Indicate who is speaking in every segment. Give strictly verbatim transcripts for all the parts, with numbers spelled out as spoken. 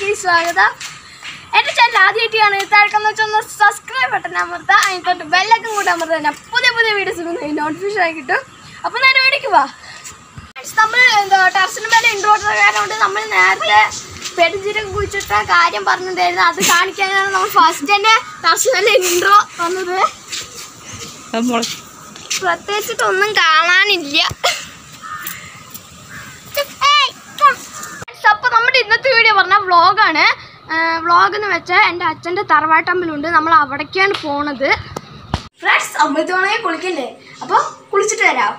Speaker 1: വ്ളോഗിലേക്ക് സ്വാഗതം. എൻ്റെ ചാനൽ ആദ്യമായിട്ടാണ് താഴെക്കെന്ന് വെച്ചാൽ ഒന്ന് സബ്സ്ക്രൈബ് ബട്ടൺ അമർത്താം. അതിനകത്തോട്ട് ബെല്ലൊക്കെ കൂടെ അമർത്താൻ തന്നെ പുതിയ പുതിയ വീഡിയോസ് നോട്ടിഫിക്കേഷൻ ആയി കിട്ടും. അപ്പോൾ നേരെ വീഡിയോക്ക് പോവാം. നമ്മൾ എന്താ ടെറസിന് മേലെ ഇൻട്രോട്ടർ കാരണം നമ്മൾ നേരത്തെ പെരുംജീരകം കുഴിച്ചിട്ട കാര്യം പറഞ്ഞിട്ടുണ്ടായിരുന്നു. അത് കാണിക്കാനാണ് നമ്മൾ ഫസ്റ്റ് തന്നെ ടെറസിന് മേലെ ഇൻട്രോ വന്നത്. പ്രത്യേകിച്ചിട്ടൊന്നും കാണാനില്ല. അപ്പോൾ നമ്മുടെ ഇന്നത്തെ വീഡിയോ പറഞ്ഞാൽ വ്ളോഗാണ്. വ്ളോഗ് എന്ന് വെച്ചാൽ എൻ്റെ അച്ഛൻ്റെ തറവാട്ടമ്പലുണ്ട്, നമ്മൾ അവിടേക്കാണ് പോണത്. ഫ്രണ്ട്സ്, അമ്പലത്തിൽ വേണമെങ്കിൽ കുളിക്കണ്ടേ, അപ്പോൾ കുളിച്ചിട്ട് വരാം.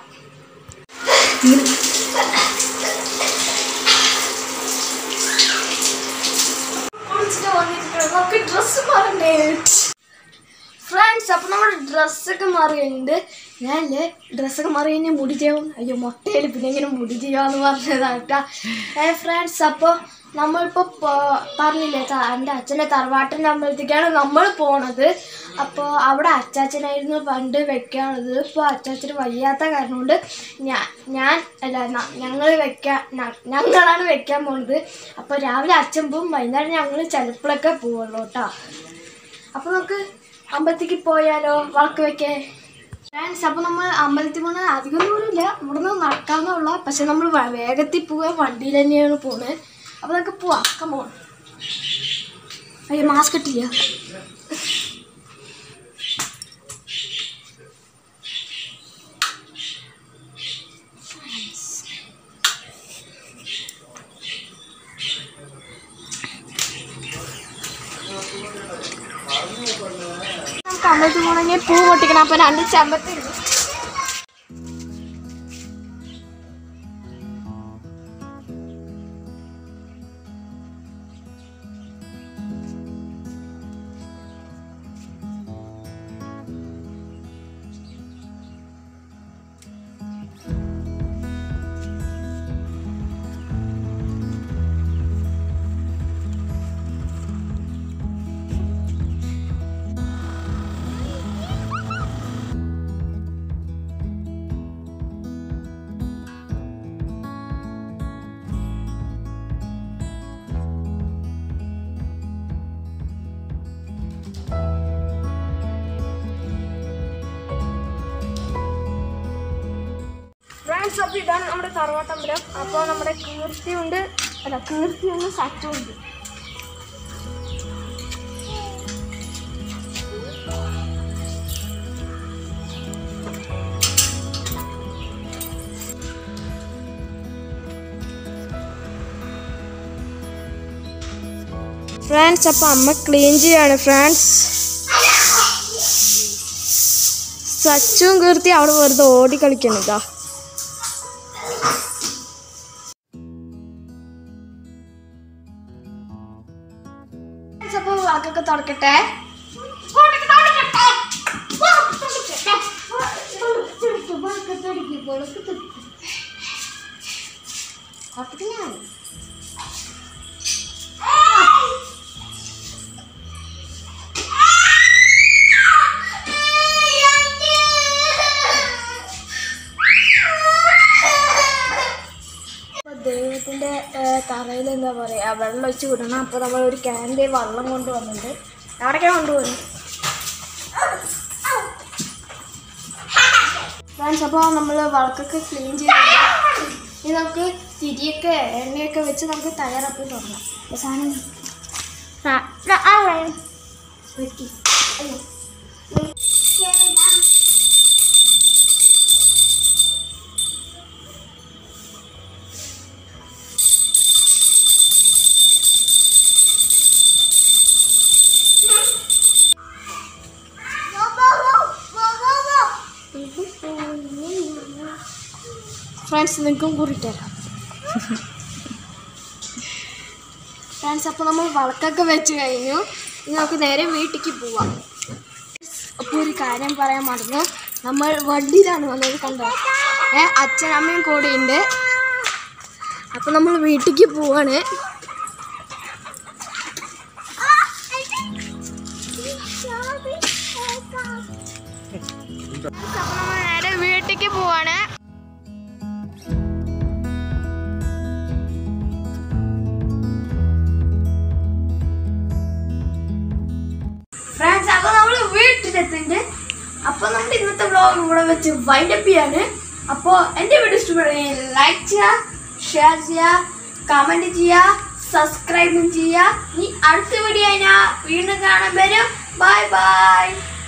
Speaker 1: കുളിച്ചിട്ട് വന്നിട്ട് നമുക്ക് ഡ്രസ്സ് മാറണ്ടേ. ഫ്രണ്ട്സ്, അപ്പോൾ നമ്മുടെ ഡ്രസ്സൊക്കെ മാറിയുണ്ട്. ഞാനല്ലേ ഡ്രസ്സൊക്കെ മാറി കഴിഞ്ഞാൽ മുടി ചെയ്യാവും. അയ്യോ മൊട്ടയിൽ പിന്നെ ഇങ്ങനെ മുടി ചെയ്യാമെന്ന് പറഞ്ഞതാട്ടാ. ഫ്രണ്ട്സ്, അപ്പോൾ നമ്മളിപ്പോൾ പറഞ്ഞില്ലേ എൻ്റെ അച്ഛൻ്റെ തറവാട്ടിൻ്റെ അമ്പലത്തേക്കാണ് നമ്മൾ പോണത്. അപ്പോൾ അവിടെ അച്ചാച്ചനായിരുന്നു പണ്ട് വെക്കാനുള്ളത്. ഇപ്പോൾ അച്ചാച്ചന് വയ്യാത്ത കാരണം കൊണ്ട് ഞാൻ ഞാൻ അല്ല ഞങ്ങൾ വെക്കാൻ ഞങ്ങളാണ് വെക്കാൻ പോണത്. അപ്പോൾ രാവിലെ അച്ഛൻ പോവും, വൈകുന്നേരം ഞങ്ങൾ ചിലപ്പോഴൊക്കെ പോവുള്ളൂ കേട്ടോ. അപ്പോൾ നമുക്ക് അമ്പലത്തേക്ക് പോയാലോ വിളക്ക് വെക്കേ. ഫ്രണ്ട്സ്, അപ്പോൾ നമ്മൾ അമ്പലത്തിൽ പോകുന്നത് അധികം ദൂരമില്ല, ഇവിടെ നിന്ന് നടക്കാമെന്നുള്ള. പക്ഷെ നമ്മൾ വേഗത്തിൽ പോവുക, വണ്ടിയിൽ തന്നെയാണ് പോകുന്നത്. അപ്പോൾ നമുക്ക് പോവാം. കമോൺ. അയ്യോ മാസ്ക് ഇട്ടില്ല. നമുക്ക് അമ്പലത്തിൽ പോകണമെങ്കിൽ പൂ പൊട്ടിക്കണം. അപ്പം രണ്ട് ചെമ്പത്തി ഫ്രണ്ട്സ്, അപ്പോൾ ഇതാണ് നമ്മുടെ തറവാട്ടമ്പലം. അപ്പോൾ നമ്മുടെ കീർത്തിയുണ്ട്, അല്ല കീർത്തിയുണ്ട്, സച്ചുണ്ട്. ഫ്രണ്ട്സ്, അപ്പോൾ അമ്മ ക്ലീൻ ചെയ്യാണ്. ഫ്രണ്ട്സ്, സച്ചും കീർത്തി അവിടെ വെറുതെ ഓടി കളിക്കണം. ഇതാ അപ്പോൾ വാക്കൊക്കെ തുറക്കട്ടെ. ദൈവത്തിൻ്റെ തറയിൽ എന്താ പറയുക, വെള്ളം ഒഴിച്ച് വിടണം. അപ്പോൾ നമ്മൾ ഒരു ക്യാൻ്റെ വെള്ളം കൊണ്ട് വന്നിട്ടുണ്ട്. എവിടേക്കാണ് കൊണ്ടുപോകുന്നത് ഫ്രണ്ട്സ്? അപ്പോൾ നമ്മൾ വിളക്കൊക്കെ ക്ലീൻ ചെയ്തിട്ടുണ്ട്. ഇനി നമുക്ക് തിരിയൊക്കെ എണ്ണയൊക്കെ വെച്ച് നമുക്ക് തയ്യാറാക്കി തുടങ്ങാം. അവസാനം ഫ്രണ്ട്സ് നിൽക്കും കൂറിത്തരാം. ഫ്രണ്ട്സ്, അപ്പോൾ നമ്മൾ വിളക്കൊക്കെ വെച്ച് കഴിഞ്ഞു. ഇനി നമുക്ക് നേരെ വീട്ടിലേക്ക് പോവാം. അപ്പോൾ ഒരു കാര്യം പറയാൻ മറന്നു, നമ്മൾ വണ്ടിയിലാണ് വന്നത്. കണ്ടോ, ഏ അച്ഛനമ്മയും കൂടെ ഉണ്ട്. അപ്പോൾ നമ്മൾ വീട്ടിലേക്ക് പോവാണ്. അപ്പോൾ നമ്മൾ നേരെ വീട്ടിലേക്ക് പോവാണ്. വീട്ടിലെത്തുന്നുണ്ട്. അപ്പോൾ നമ്മുടെ ഇന്നത്തെ വ്ളോഗ് ഇവിടെ വെച്ച് വൈൻഡപ്പ് ചെയ്യാണ്. അപ്പോൾ എൻ്റെ വീഡിയോ ഇഷ്ടപ്പെടുകയാണെങ്കിൽ ലൈക്ക് ചെയ്യുക, ഷെയർ ചെയ്യുക, കമൻറ്റ് ചെയ്യുക, സബ്സ്ക്രൈബും ചെയ്യുക. ഇനി അടുത്ത വീഡിയോ ഞാൻ വീണ്ടും കാണാൻ വരും. Bye by.